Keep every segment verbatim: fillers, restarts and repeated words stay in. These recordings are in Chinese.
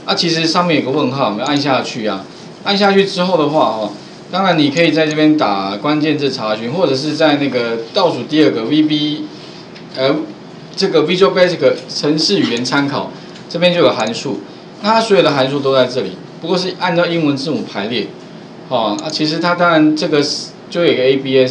啊，其实上面有个问号，我们按下去啊，按下去之后的话哦，当然你可以在这边打关键字查询，或者是在那个倒数第二个 V B， 呃，这个 Visual Basic 程式语言参考，这边就有函数，那它所有的函数都在这里，不过是按照英文字母排列，哦，啊，其实它当然这个就有一个 A B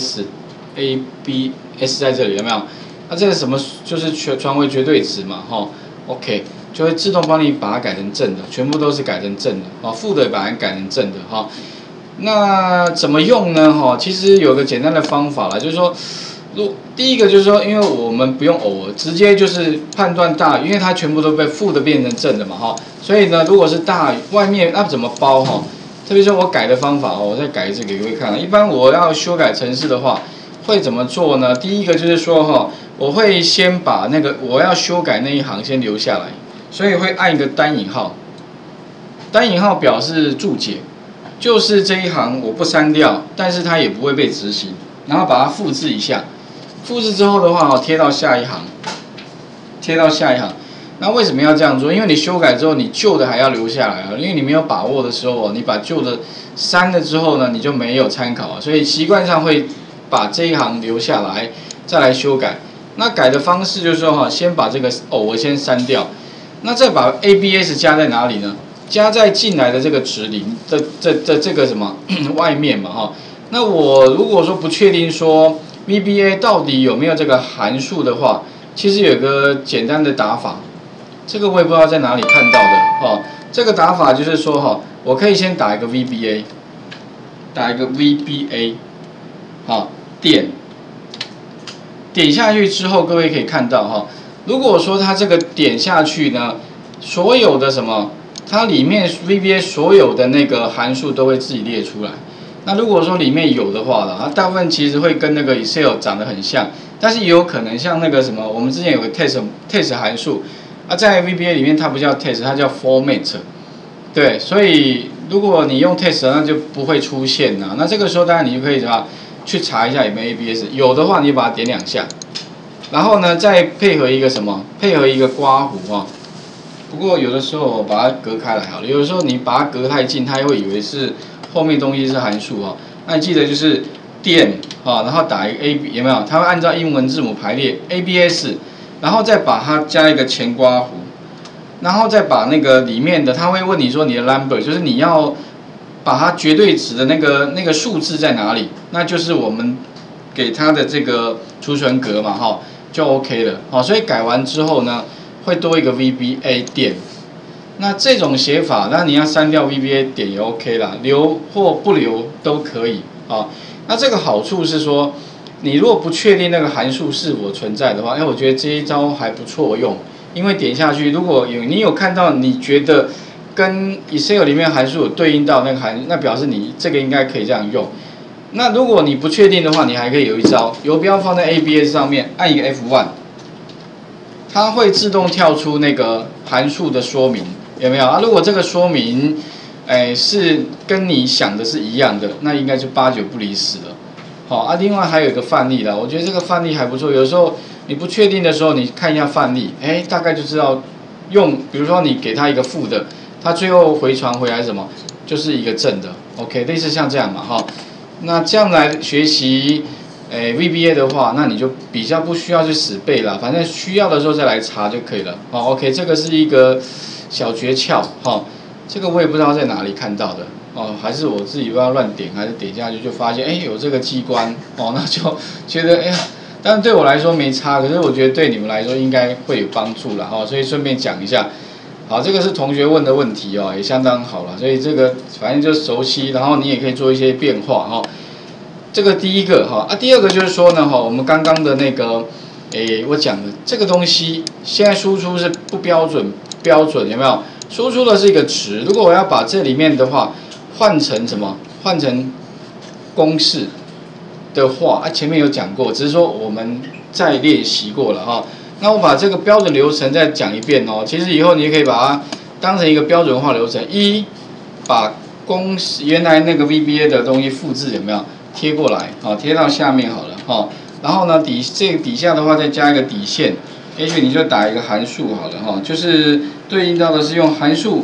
S，A B S 在这里有没有？那、啊、这个什么就是全传为绝对值嘛，哈、哦、，OK， 就会自动帮你把它改成正的，全部都是改成正的，哦，负的把它改成正的，哈、哦。那怎么用呢？哈，其实有个简单的方法啦，就是说，如第一个就是说，因为我们不用偶尔，直接就是判断大于，因为它全部都被负的变成正的嘛，哈，所以呢，如果是大于外面那怎么包哈？特别是我改的方法哦，我再改一次给各位看。一般我要修改程式的话，会怎么做呢？第一个就是说哈，我会先把那个我要修改那一行先留下来，所以会按一个单引号，单引号表示注解。就是这一行我不删掉，但是它也不会被执行，然后把它复制一下，复制之后的话，贴到下一行，贴到下一行。那为什么要这样做？因为你修改之后，你旧的还要留下来啊，因为你没有把握的时候，你把旧的删了之后呢，你就没有参考啊，所以习惯上会把这一行留下来，再来修改。那改的方式就是说哈，先把这个哦我先删掉，那再把 A B S 加在哪里呢？加在进来的这个值里，这这这这个什么外面嘛哈，那我如果说不确定说 V B A 到底有没有这个函数的话，其实有个简单的打法，这个我也不知道在哪里看到的哈。这个打法就是说哈，我可以先打一个 V B A， 打一个 V B A， 好，点点下去之后，各位可以看到哈，如果说它这个点下去呢，所有的什么？它里面 V B A 所有的那个函数都会自己列出来。那如果说里面有的话了，它大部分其实会跟那个 Excel 长得很像，但是也有可能像那个什么，我们之前有个 test test 函数，啊，在 V B A 里面它不叫 test， 它叫 format。对，所以如果你用 test， 那就不会出现啦。那这个时候当然你就可以什么去查一下有没有 A B S， 有的话你把它点两下，然后呢再配合一个什么，配合一个刮弧啊。不过有的时候把它隔开来好了，有的时候你把它隔太近，它会以为是后面东西是函数哈。那你记得就是点啊，然后打一个 A B 有没有？它会按照英文字母排列 A B S， 然后再把它加一个前刮弧，然后再把那个里面的，它会问你说你的 number， 就是你要把它绝对值的那个那个数字在哪里？那就是我们给它的这个储存格嘛哈，就 OK 了。好，所以改完之后呢，会多一个 V B A 点，那这种写法，那你要删掉 V B A 点也 OK 啦，留或不留都可以啊。那这个好处是说，你如果不确定那个函数是否存在的话，哎，我觉得这一招还不错用，因为点下去，如果有你有看到你觉得跟 Excel 里面函数有对应到那个函，那表示你这个应该可以这样用。那如果你不确定的话，你还可以有一招，游标放在 A B S 上面，按一个 F 一。它会自动跳出那个函数的说明，有没有啊？如果这个说明，哎，是跟你想的是一样的，那应该就八九不离十了。好啊，另外还有一个范例啦，我觉得这个范例还不错。有时候你不确定的时候，你看一下范例，哎，大概就知道用。比如说你给它一个负的，它最后回传回来什么，就是一个正的。OK， 类似像这样嘛，哈。那这样来学习。诶 ，V B A 的话，那你就比较不需要去死背了，反正需要的时候再来查就可以了。好 ，OK， 这个是一个小诀窍，哈，这个我也不知道在哪里看到的，哦，还是我自己不知道乱点，还是点下去就发现，哎，有这个机关，哦，那就觉得，哎呀，当然对我来说没差，可是我觉得对你们来说应该会有帮助了，哈，所以顺便讲一下。好，这个是同学问的问题哦，也相当好了，所以这个反正就熟悉，然后你也可以做一些变化，哈。这个第一个哈啊，第二个就是说呢哈，我们刚刚的那个，诶，我讲的这个东西，现在输出是不标准，标准有没有？输出的是一个值，如果我要把这里面的话换成什么？换成公式的话，啊，前面有讲过，只是说我们再练习过了哈。那我把这个标准流程再讲一遍哦。其实以后你也可以把它当成一个标准化流程，一把公式原来那个 V B A 的东西复制有没有？贴过来，好，贴到下面好了，哈。然后呢，底这个底下的话再加一个底线，也许你就打一个函数好了，哈，就是对应到的是用函数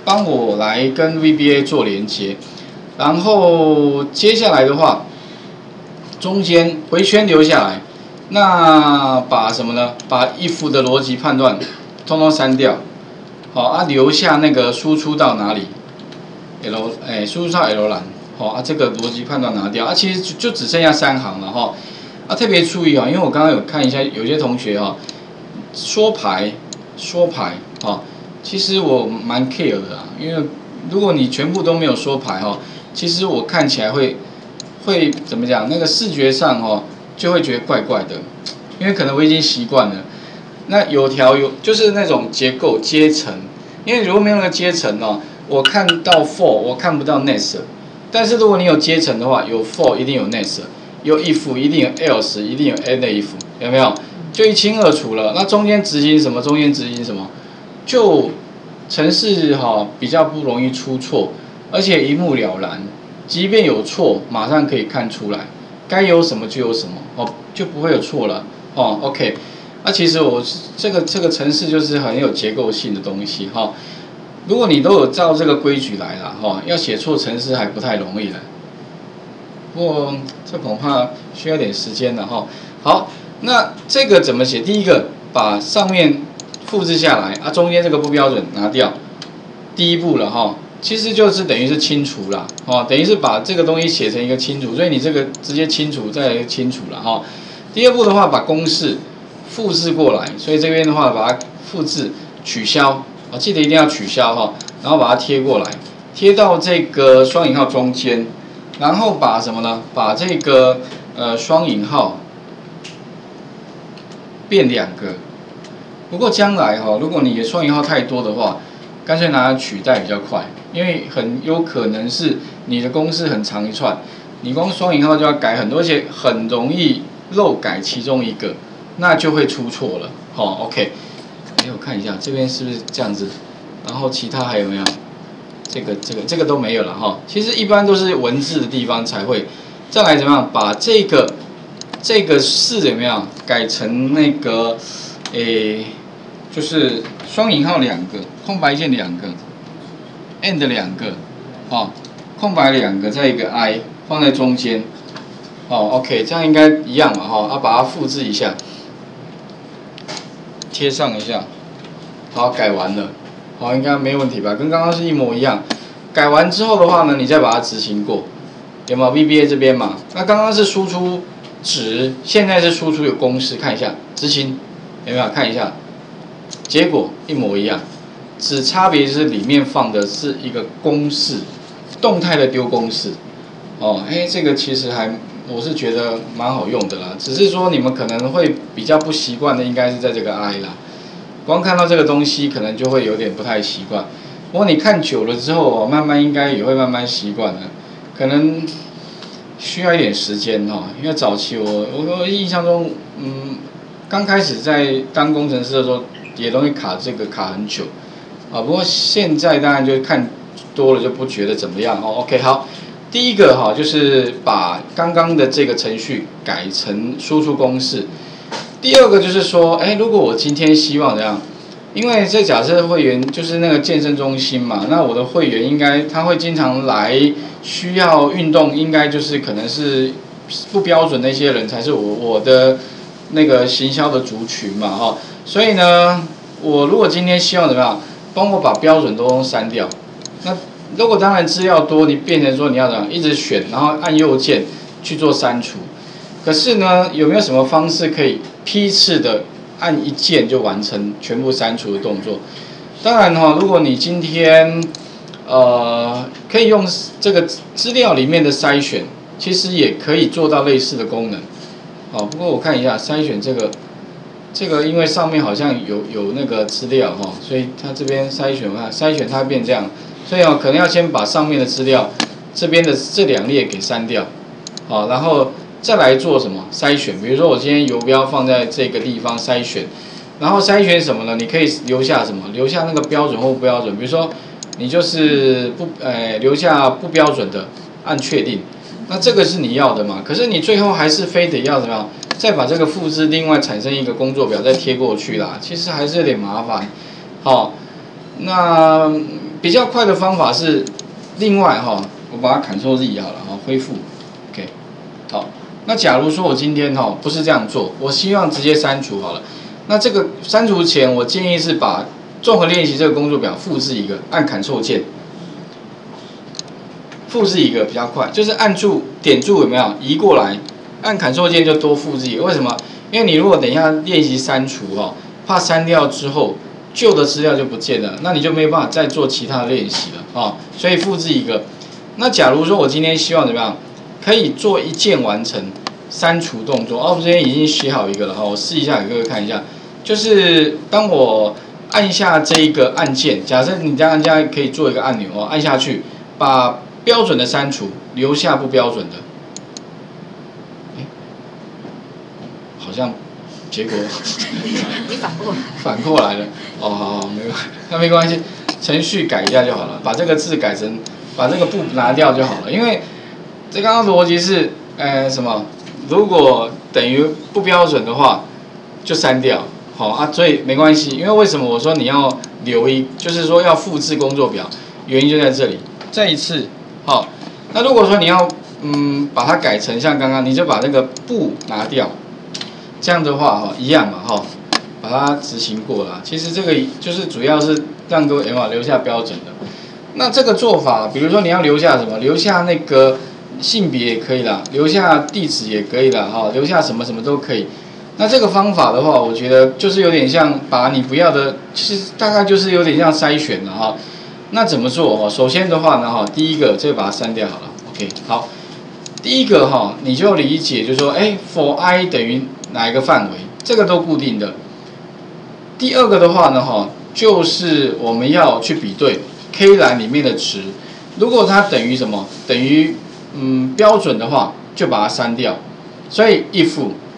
帮我来跟 V B A 做连接，然后接下来的话，中间回圈留下来，那把什么呢？把 if 的逻辑判断通通删掉，好啊，留下那个输出到哪里 ？L 哎，输出到 L 栏，好啊，这个逻辑判断拿掉啊，其实就就只剩下三行了哈。啊，特别注意啊，因为我刚刚有看一下，有些同学哈，缩排缩排哈，其实我蛮 care 的啦，因为如果你全部都没有缩排哈，其实我看起来会会怎么讲？那个视觉上哈，就会觉得怪怪的，因为可能我已经习惯了。那有条有就是那种结构阶层，因为如果没有那个阶层哦，我看到 for 我看不到 next， 但是如果你有阶层的话，有 for 一定有 next。有 if 一定有 else， 一定有 and if， 有没有？就一清二楚了。那中间执行什么？中间执行什么？就程式哈比较不容易出错，而且一目了然。即便有错，马上可以看出来，该有什么就有什么，哦，就不会有错了。哦 ，OK。那、啊、其实我这个这个程式就是很有结构性的东西哈。如果你都有照这个规矩来了哈，要写错程式还不太容易了。不过这恐怕需要点时间了哈。好，那这个怎么写？第一个，把上面复制下来啊，中间这个不标准拿掉。第一步了哈，其实就是等于是清除啦，哦，等于是把这个东西写成一个清除，所以你这个直接清除再来清除了哈。第二步的话，把公式复制过来，所以这边的话把它复制取消啊，记得一定要取消哈，然后把它贴过来，贴到这个双引号中间。然后把什么呢？把这个呃双引号变两个。不过将来哈、哦，如果你的双引号太多的话，干脆拿来取代比较快，因为很有可能是你的公式很长一串，你光双引号就要改很多，而且很容易漏改其中一个，那就会出错了。好、哦、，OK。哎，我看一下这边是不是这样子，然后其他还有没有？这个这个这个都没有了哈，其实一般都是文字的地方才会。再来怎么样？把这个这个是怎么样改成那个，诶，就是双引号两个，空白键两个 ，and 两个，哦，空白两个，再一个 i 放在中间，哦 ，OK， 这样应该一样嘛哈，啊，把它复制一下，贴上一下，好，改完了。好，应该没问题吧？跟刚刚是一模一样。改完之后的话呢，你再把它执行过，有没有 V B A 这边嘛？那刚刚是输出值，现在是输出有公式，看一下执行有没有？看一下，结果一模一样，只差别是里面放的是一个公式，动态的丢公式。哦，哎，这个其实还我是觉得蛮好用的啦，只是说你们可能会比较不习惯的，应该是在这个 I 啦。光看到这个东西，可能就会有点不太习惯。不过你看久了之后哦，慢慢应该也会慢慢习惯了。可能需要一点时间哈，因为早期我我我印象中，嗯，刚开始在当工程师的时候，也容易卡这个卡很久。啊，不过现在当然就看多了就不觉得怎么样哦。OK， 好，第一个哈就是把刚刚的这个程序改成输出公式。第二个就是说，哎，如果我今天希望怎样？因为这假设会员就是那个健身中心嘛，那我的会员应该他会经常来，需要运动，应该就是可能是不标准的一些人才是我我的那个行销的族群嘛，哈。所以呢，我如果今天希望怎么样，帮我把标准都删掉。那如果当然资料多，你变成说你要怎样一直选，然后按右键去做删除。可是呢，有没有什么方式可以批次的按一键就完成全部删除的动作？当然哈、哦，如果你今天呃可以用这个资料里面的筛选，其实也可以做到类似的功能。好，不过我看一下筛选这个，这个因为上面好像有有那个资料哈、哦，所以它这边筛选看筛选它变这样，所以哦可能要先把上面的资料这边的这两列给删掉，好，然后再来做什么筛选？比如说我今天游标放在这个地方筛选，然后筛选什么呢？你可以留下什么？留下那个标准或不标准。比如说你就是不呃留下不标准的，按确定。那这个是你要的嘛？可是你最后还是非得要怎么样？再把这个复制，另外产生一个工作表再贴过去啦。其实还是有点麻烦。好，那比较快的方法是，另外哈，我把它 Ctrl Z 好了，哈，恢复 ，OK， 好。那假如说我今天哈不是这样做，我希望直接删除好了。那这个删除前，我建议是把综合练习这个工作表复制一个，按 Ctrl 键，复制一个比较快，就是按住点住有没有移过来，按 Ctrl 键就多复制一个。为什么？因为你如果等一下练习删除哈，怕删掉之后旧的资料就不见了，那你就没有办法再做其他的练习了啊。所以复制一个。那假如说我今天希望怎么样？可以做一键完成删除动作。哦，我这边已经写好一个了哈，我试一下给各位看一下。就是当我按下这一个按键，假设你这样按下可以做一个按钮哦，按下去把标准的删除，留下不标准的。哎，好像结果你反过来， 反过来了。哦，好好，没关系，那没关系，程序改一下就好了，把这个字改成，把这个不拿掉就好了，因为。这刚刚逻辑是，呃，什么？如果等于不标准的话，就删掉，好啊，所以没关系。因为为什么我说你要留一，就是说要复制工作表，原因就在这里。再一次，好，那如果说你要，嗯，把它改成像刚刚，你就把那个不拿掉，这样的话哈，一样嘛哈，把它执行过了。其实这个就是主要是让各位嘛留下标准的。那这个做法，比如说你要留下什么？留下那个。性别也可以啦，留下地址也可以啦，哈，留下什么什么都可以。那这个方法的话，我觉得就是有点像把你不要的，其实大概就是有点像筛选了哈。那怎么做哈？首先的话呢，哈，第一个这个把它删掉好了 ，OK， 好。第一个哈，你就理解就是说，哎 ，for i 等于哪一个范围，这个都固定的。第二个的话呢，哈，就是我们要去比对 K 栏里面的值，如果它等于什么，等于嗯，标准的话就把它删掉，所以 if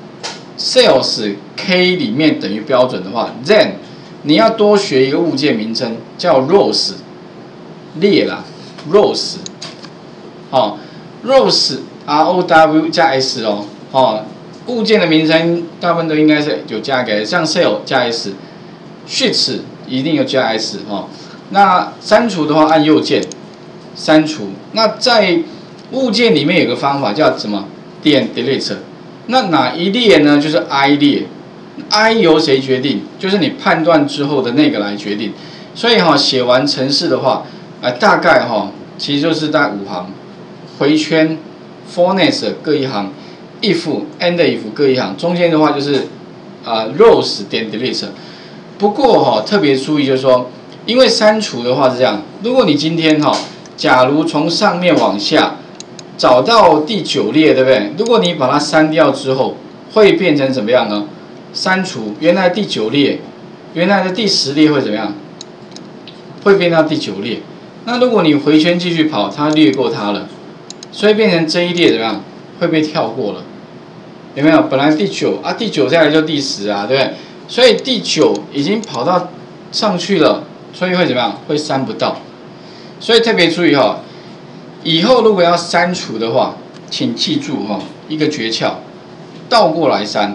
sales k 里面等于标准的话 ，then 你要多学一个物件名称叫 rows 列啦 rows， 好 rows r o w 加 s 哦，哦物件的名称大部分都应该是有加个，像 sale 加 s，sheets 一定有加 s 哦。那删除的话按右键删除，那在物件里面有个方法叫什么？点 delete。那哪一列呢？就是 i 列 ，i 由谁决定？就是你判断之后的那个来决定。所以哈、哦，写完程式的话，呃，大概哈、哦，其实就是大概五行，回圈 for next 各一行 ，if and if 各一行，中间的话就是呃 rows 点 delete。不过哈、哦，特别注意就是说，因为删除的话是这样，如果你今天哈、哦，假如从上面往下。找到第九列，对不对？如果你把它删掉之后，会变成怎么样呢？删除原来第九列，原来的第十列会怎么样？会变到第九列。那如果你回圈继续跑，它略过它了，所以变成这一列怎么样？会被跳过了，有没有？本来第九啊，第九再来就第十啊，对不对？所以第九已经跑到上去了，所以会怎么样？会删不到。所以特别注意哈、哦。以后如果要删除的话，请记住哈、哦、一个诀窍，倒过来删，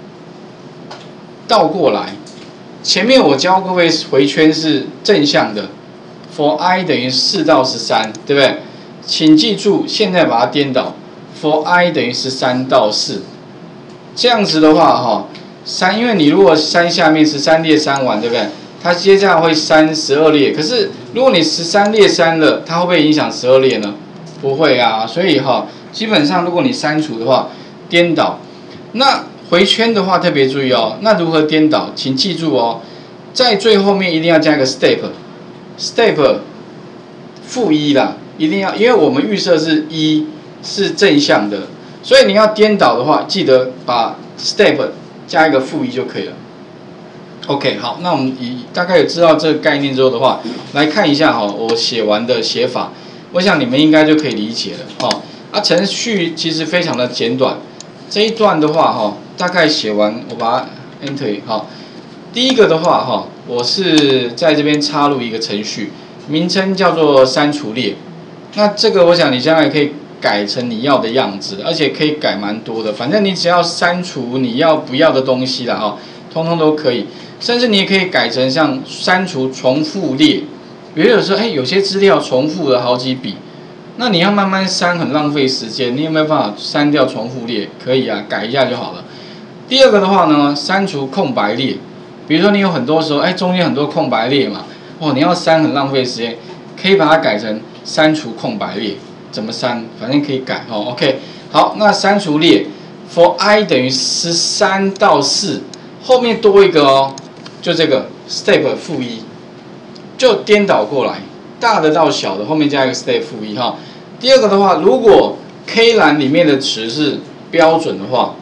倒过来。前面我教各位回圈是正向的 ，for i 等于四到十三，对不对？请记住，现在把它颠倒 ，for i 等于十三到四。这样子的话哈，删，因为你如果删下面十三列删完，对不对？它接下来会删十二列，可是如果你十三列删了，它会不会影响十二列呢？不会啊，所以哈，基本上如果你删除的话，颠倒。那回圈的话特别注意哦，那如何颠倒？请记住哦，在最后面一定要加一个 step，step 负一啦，一定要，因为我们预设是一是正向的，所以你要颠倒的话，记得把 step 加一个负一就可以了。OK， 好，那我们以大概有知道这个概念之后的话，来看一下哈、哦，我写完的写法，我想你们应该就可以理解了哦。啊，程序其实非常的简短，这一段的话哈、哦，大概写完，我把它 enter 好。第一个的话哈、哦，我是在这边插入一个程序，名称叫做删除列。那这个我想你将来可以改成你要的样子，而且可以改蛮多的，反正你只要删除你要不要的东西啦哈、哦，通通都可以。甚至你也可以改成像删除重复列， 比如有时候哎有些资料重复了好几笔，那你要慢慢删很浪费时间，你有没有办法删掉重复列？可以啊，改一下就好了。第二个的话呢，删除空白列，比如说你有很多时候哎中间很多空白列嘛，哦你要删很浪费时间，可以把它改成删除空白列。怎么删？反正可以改哦。OK， 好，那删除列 ，for i 等于十三到四，后面多一个哦，就这个 step 负一，就颠倒过来，大的到小的后面加一个 step 负一哈。第二个的话，如果 K 栏里面的词是标准的话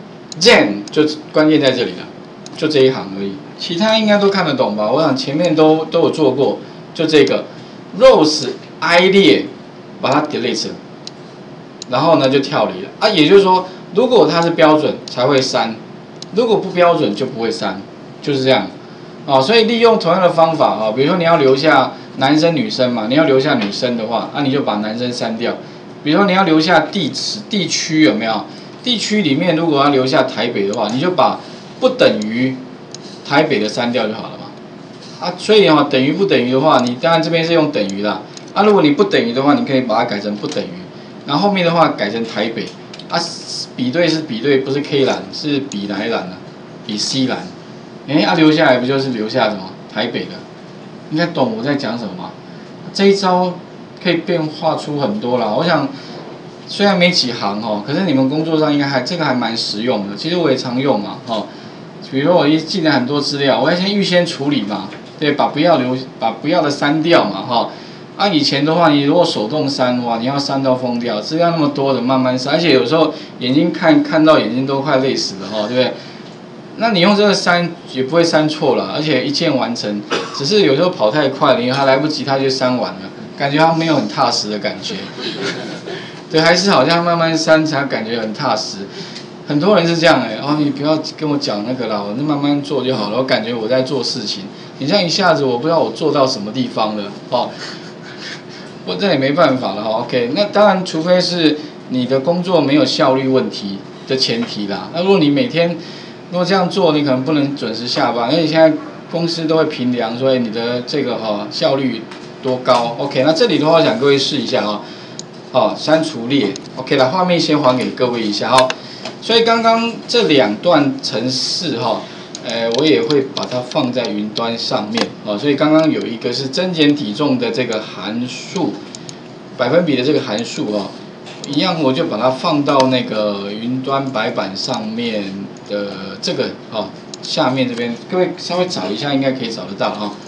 ，then 就关键在这里了，就这一行而已，其他应该都看得懂吧？我想前面都都有做过，就这个 rows i 列。把它 delete， 然后呢就跳离了啊，也就是说，如果它是标准才会删，如果不标准就不会删，就是这样啊。所以利用同样的方法啊，比如说你要留下男生女生嘛，你要留下女生的话，那、啊、你就把男生删掉。比如说你要留下地址地区有没有？地区里面如果要留下台北的话，你就把不等于台北的删掉就好了嘛。啊，所以啊等于不等于的话，你当然这边是用等于啦。啊，如果你不等于的话，你可以把它改成不等于，然后后面的话改成台北。啊，比对是比对，不是 K 栏，是比哪一栏呢？比 C 栏。哎，啊留下来不就是留下什么台北的？应该懂我在讲什么吗？这一招可以变化出很多啦。我想虽然没几行哦，可是你们工作上应该还这个还蛮实用的。其实我也常用嘛，哦，比如说我一进来很多资料，我要先预先处理嘛，对，把不要留，把不要的删掉嘛，哈、哦。啊，以前的话，你如果手动删哇，你要删到疯掉，资料那么多的慢慢删，而且有时候眼睛看看到眼睛都快累死了哦，对不对？那你用这个删也不会删错了，而且一键完成，只是有时候跑太快了，因为它来不及，它就删完了，感觉它没有很踏实的感觉。对，还是好像慢慢删才感觉很踏实。很多人是这样哎、欸，哦，你不要跟我讲那个啦，我就慢慢做就好了，我感觉我在做事情。你这样一下子，我不知道我做到什么地方了哦。我这也没办法了哈 ，OK， 那当然，除非是你的工作没有效率问题的前提啦。那如果你每天如果这样做，你可能不能准时下班，因为现在公司都会评量说你的这个哈、哦、效率多高 ，OK。那这里的话，我想各位试一下啊、哦，好、哦，删除列 ，OK 了，画面先还给各位一下哈、哦。所以刚刚这两段程式哈。哦呃，我也会把它放在云端上面哦，所以刚刚有一个是增减体重的这个函数，百分比的这个函数哦，一样我就把它放到那个云端白板上面的这个哦下面这边，各位稍微找一下，应该可以找得到哈、哦。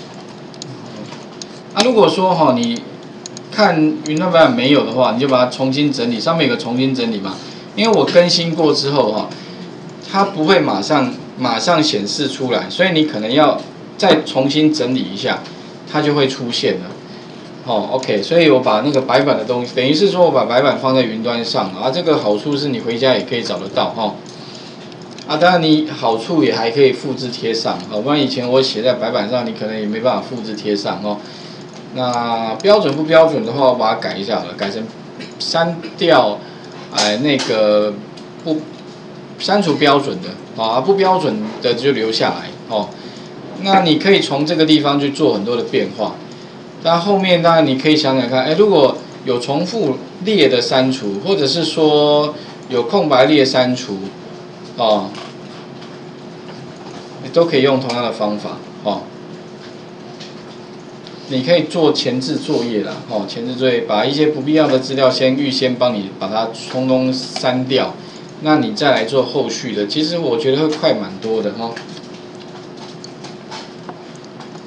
啊，如果说哈、哦、你看云端白板没有的话，你就把它重新整理，上面有个重新整理嘛，因为我更新过之后哈、哦，它不会马上。马上显示出来，所以你可能要再重新整理一下，它就会出现了。哦 ，OK， 所以我把那个白板的东西，等于是说我把白板放在云端上啊，这个好处是你回家也可以找得到哈、哦。啊，当然你好处也还可以复制贴上，啊，不然以前我写在白板上，你可能也没办法复制贴上哦。那标准不标准的话，我把它改一下了，改成删掉，哎，那个不删除标准的。啊，不标准的就留下来哦。那你可以从这个地方去做很多的变化。但后面当然你可以想想看，哎，如果有重复列的删除，或者是说有空白列删除，哦，你都可以用同样的方法哦。你可以做前置作业啦，哦，前置作业把一些不必要的资料先预先帮你把它通通删掉。那你再来做后续的，其实我觉得会快蛮多的哈、哦。